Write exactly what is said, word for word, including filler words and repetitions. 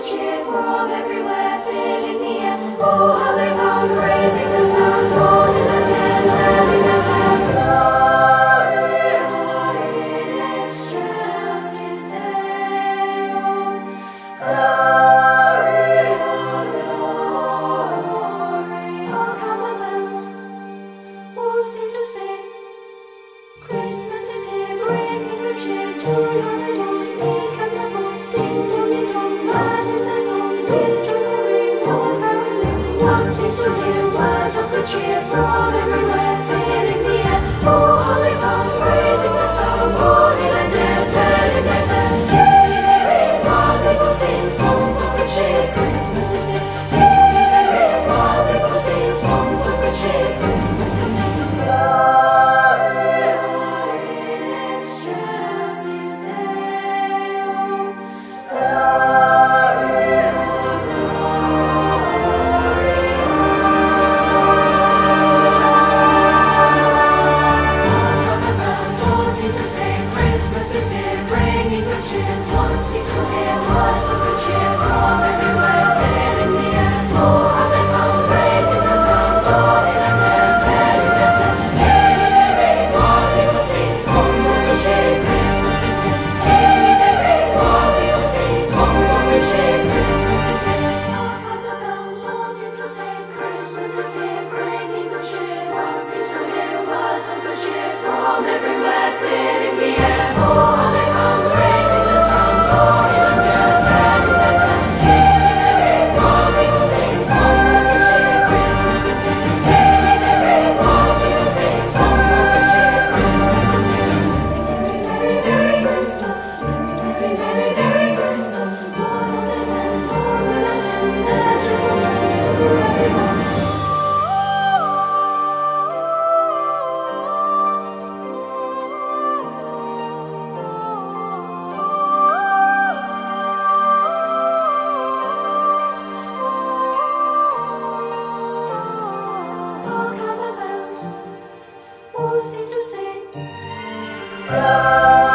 cheer from everywhere, filling the air. Oh, how they pound, raising the sound, born in the dead, telling their tale. Gloria in excelsis Deo. Gloria, gloria. Hark how the bells all seem to say, Christmas is here, bringing good cheer to young and old, meek and the bold. Ding dong, ding dong, that is the song. With joyful ring, all caroling, one seems to hear words of good cheer from everywhere, filling the air. Oh, how they pound, praising the sound, born in and dead, telling their tale. Hear ye the ring, while people sing songs of good cheer. Christmas is here. Hear ye the ring, while people sing songs of good cheer. Christmas is here. Gloria in excelsis Deo. Gloria, gloria. The bells all seem to say, Christmas is here, bringing good cheer. One seems to hear words of good cheer from everywhere, filling the air. Oh, how they pound, raising the sound, born in and dead, telling their tale. Hear ye the ring, while people sing songs of good cheer. Christmas is here. Hear ye the ring, while people sing songs of good cheer. Christmas is here. Hark how the bells all seem to say, Christmas is here, bringing good cheer. One seems to hear words of good cheer from everywhere, filling the air. Oh, how they pound, raising the sound, born in and dead, telling their tale. Hear ye the ring, while people sing songs of good cheer. Christmas is here. Hear ye the ring, while people sing songs of good cheer. Christmas is here. Merry, merry, merry Christmas. Merry, merry, merry Christmas. Lord will listen, Lord will attend, their joyful tones to everyone. Hark how the bells all seem to say,